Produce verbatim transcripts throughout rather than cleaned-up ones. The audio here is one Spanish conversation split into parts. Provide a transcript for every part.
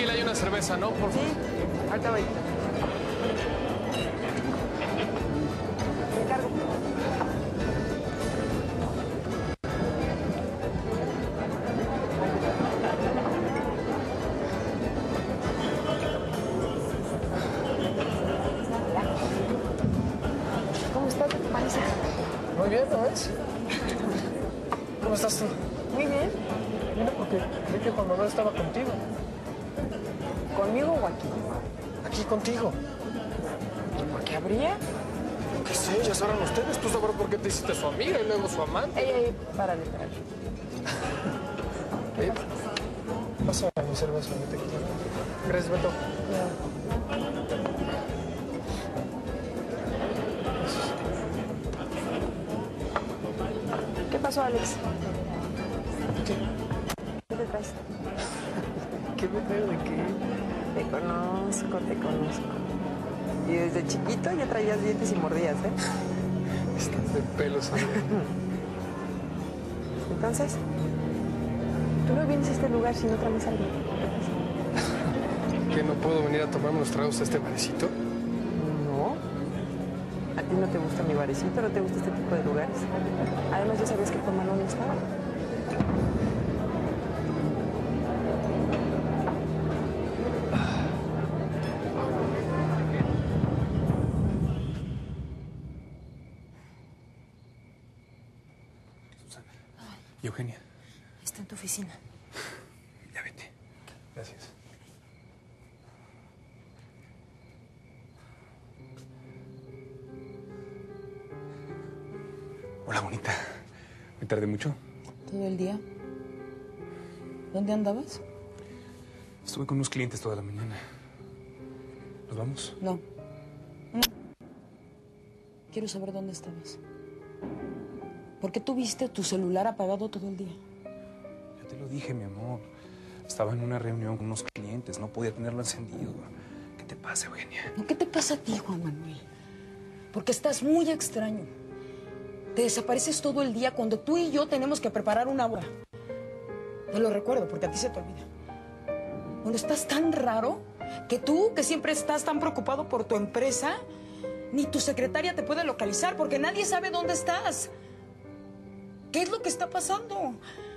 tequila y una cerveza, ¿no? Por... Sí, ahorita voy. Me encargo. ¿Cómo estás, Marisa? Muy bien, ¿no ves? ¿Cómo estás tú? Muy bien. Mira, porque vi que Juan Manuel estaba contigo. ¿Conmigo o aquí? Aquí contigo. ¿Por qué habría? ¿Qué sé? Ya sabrán ustedes. Tú sabrás por qué te hiciste su amiga y luego su amante. Ey, ey, párale, párale. ¿Qué pasa? Pasa mi cerveza, mi tequila. Gracias, Beto. ¿Qué pasó, Alex? ¿Qué? ¿Qué te traes? ¿Qué me traigo de qué? Te conozco, te conozco. Y desde chiquito ya traías dientes y mordías, ¿eh? Estás de pelos, amigo. Entonces, ¿tú no vienes a este lugar si no traes algo? ¿Que no puedo venir a tomarme unos tragos a este barecito? No. ¿A ti no te gusta mi barecito? ¿No te gusta este tipo de lugares? Además, ya sabías que Juan Manuel no estaba. ¿Y Eugenia? Está en tu oficina. Ya vete. Gracias. Hola, bonita. ¿Me tardé mucho? ¿Todo el día? ¿Dónde andabas? Estuve con unos clientes toda la mañana. ¿Nos vamos? No. No. Quiero saber dónde estabas. ¿Por qué tuviste tu celular apagado todo el día? Ya te lo dije, mi amor. Estaba en una reunión con unos clientes. No podía tenerlo encendido. ¿Qué te pasa, Eugenia? ¿No? ¿Qué te pasa a ti, Juan Manuel? Porque estás muy extraño. Te desapareces todo el día cuando tú y yo tenemos que preparar una boda. Te lo recuerdo porque a ti se te olvida. Cuando estás tan raro que tú, que siempre estás tan preocupado por tu empresa, ni tu secretaria te puede localizar porque nadie sabe dónde estás. ¿Qué es lo que está pasando?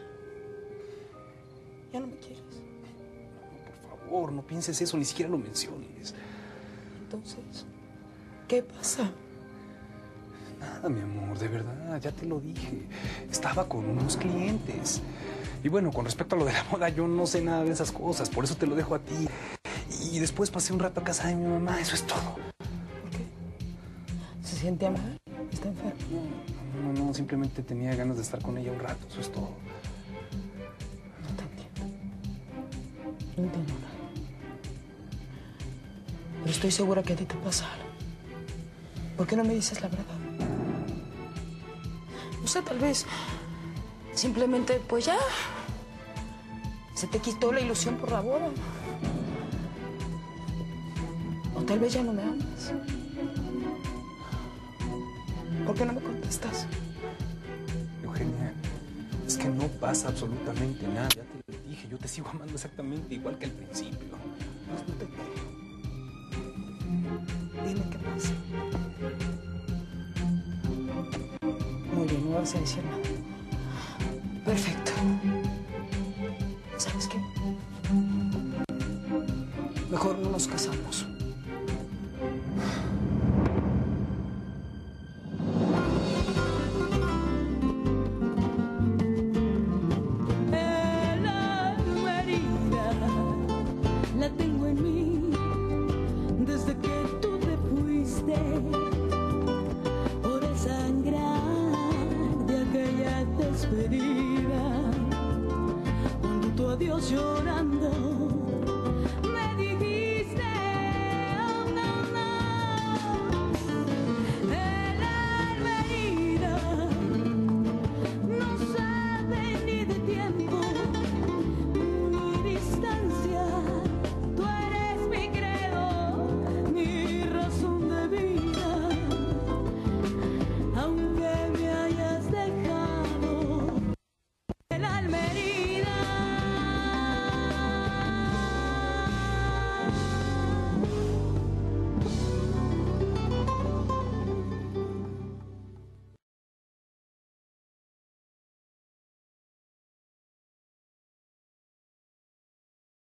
¿Ya no me quieres? No, por favor, no pienses eso, ni siquiera lo menciones. Entonces, ¿qué pasa? Nada, mi amor, de verdad, ya te lo dije. Estaba con unos clientes. Y bueno, con respecto a lo de la moda, yo no sé nada de esas cosas, por eso te lo dejo a ti. Y después pasé un rato a casa de mi mamá, eso es todo. ¿Por qué? ¿Se siente mal? ¿Está enfermo? No, no, no, simplemente tenía ganas de estar con ella un rato, eso es todo. No te entiendo. No entiendo nada. Pero estoy segura que a ti te pasa algo. ¿Por qué no me dices la verdad? No sé, tal vez simplemente, pues ya, se te quitó la ilusión por la boda. O tal vez ya no me amas. ¿Por qué no me contestas? Eugenia, es que no pasa absolutamente nada, ya te lo dije, yo te sigo amando exactamente igual que al principio. Pues no te creo. Dime qué pasa. Muy bien, no vas a decir nada. Perfecto. ¿Sabes qué? Mejor no nos casamos. El alma herida la tengo en mí desde que tú te fuiste por el sangrar de aquella despedida, cuando tu adiós llorando